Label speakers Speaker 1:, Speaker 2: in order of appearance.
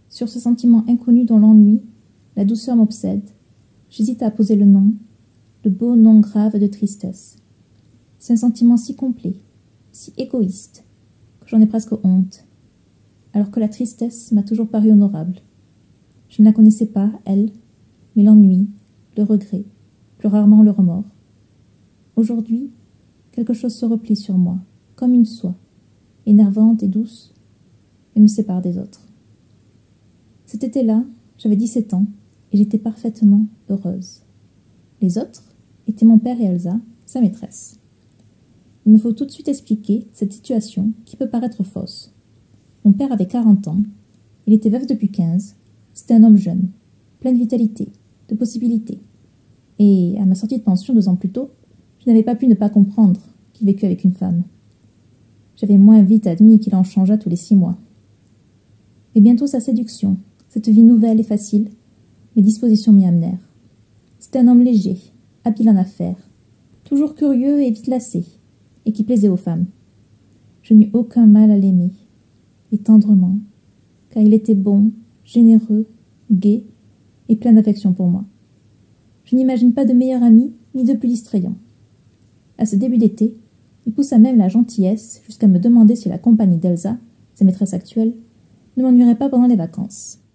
Speaker 1: Sur ce sentiment inconnu dont l'ennui, la douceur m'obsède, j'hésite à poser le nom, le beau nom grave de tristesse. C'est un sentiment si complet, si égoïste, que j'en ai presque honte, alors que la tristesse m'a toujours paru honorable. Je ne la connaissais pas, elle, mais l'ennui, le regret, plus rarement le remords. Aujourd'hui, quelque chose se replie sur moi, comme une soie, énervante et douce, et me sépare des autres. Cet été-là, j'avais 17 ans, et j'étais parfaitement heureuse. Les autres étaient mon père et Elsa, sa maîtresse. Il me faut tout de suite expliquer cette situation qui peut paraître fausse. Mon père avait 40 ans, il était veuf depuis 15, c'était un homme jeune, plein de vitalité, de possibilités. Et à ma sortie de pension 2 ans plus tôt, je n'avais pas pu ne pas comprendre qu'il vécut avec une femme. J'avais moins vite admis qu'il en changeât tous les 6 mois. Et bientôt sa séduction, cette vie nouvelle et facile, mes dispositions m'y amenèrent. C'était un homme léger, habile en affaires, toujours curieux et vite lassé, et qui plaisait aux femmes. Je n'eus aucun mal à l'aimer, et tendrement, car il était bon, généreux, gai et plein d'affection pour moi. Je n'imagine pas de meilleur ami, ni de plus distrayant. À ce début d'été, il poussa même la gentillesse jusqu'à me demander si la compagnie d'Elsa, sa maîtresse actuelle, ne m'ennuierait pas pendant les vacances.